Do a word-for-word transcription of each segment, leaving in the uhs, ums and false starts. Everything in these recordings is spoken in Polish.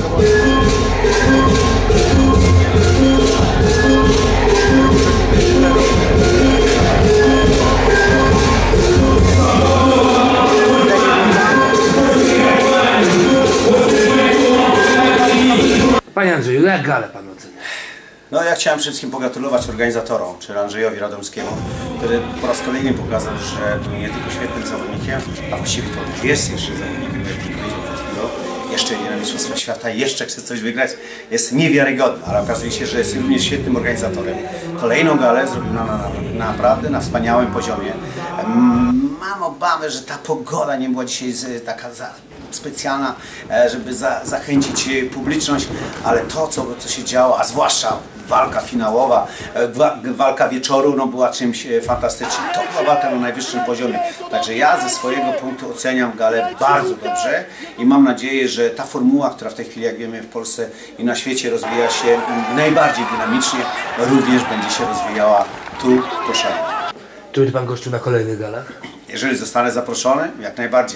Panie Andrzeju, jak galę pan ocenia? No ja chciałem przede wszystkim pogratulować organizatorom, czyli Andrzejowi Radomskiemu, który po raz kolejny pokazał, że był nie tylko świetnym zawodnikiem, a właściwie to jest jeszcze zawodnikiem, jak powiedział przed chwilą, jeszcze nie na Mistrzostwa Świata, jeszcze chce coś wygrać, jest niewiarygodny, ale okazuje się, że jest również świetnym organizatorem. Kolejną galę zrobił na, na, na, naprawdę na wspaniałym poziomie. Mam obawę, że ta pogoda nie była dzisiaj taka za, specjalna, żeby za, zachęcić publiczność, ale to, co, co się działo, a zwłaszcza walka finałowa, walka wieczoru, no, była czymś fantastycznym. To była walka na najwyższym poziomie. Także ja ze swojego punktu oceniam galę bardzo dobrze i mam nadzieję, że ta formuła, która w tej chwili, jak wiemy, w Polsce i na świecie rozwija się najbardziej dynamicznie, również będzie się rozwijała tu w Koszalinie. Czy będzie pan gościł na kolejnych galach? Jeżeli zostanę zaproszony, jak najbardziej.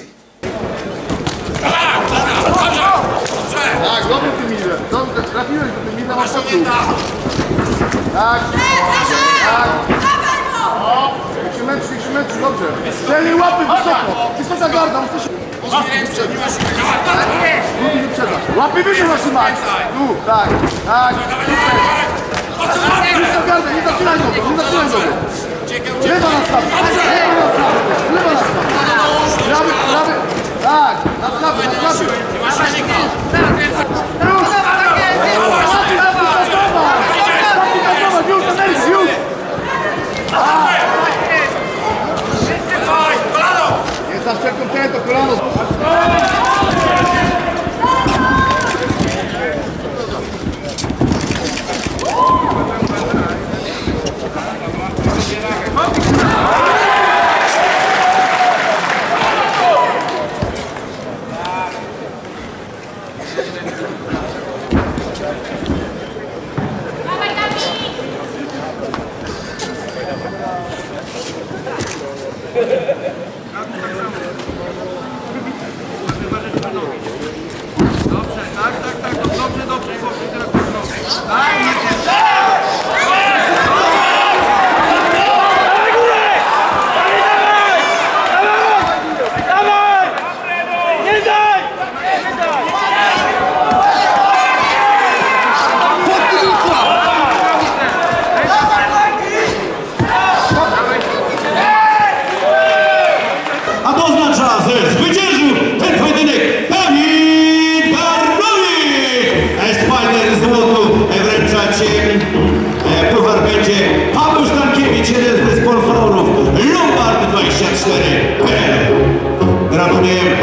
Tak, dobry ty Miller. Dobrze, trafiłeś do ty Miller, masz szacunek. Tak, tak. O, niech się męczy, niech się męczy, dobrze. Strzeli łapy wysoko. Wysoka garda, muszę się... Drugi wyprzedzasz. Łapy wyżej masz trzymać. Tu, tak, tak. Wysoka garda, nie zaczynaj nogą, nie zaczynaj nogą. Lewa na stawę, lewa na stawę, lewa na stawę. Prawy, prawy. Tak, na stawę, na stawę. Jest zawsze kontent, to kolano. Dobrze, tak, tak, tak, dobrze, dobrze, dobrze, teraz dobrze. A to oznacza, że zwyciężył ten pojedynek Kamil Garnowicz! Spider złotu wręczać puchar będzie Paweł Stankiewicz, jeden ze sponsorów Lombard dwadzieścia cztery. Gratulujemy.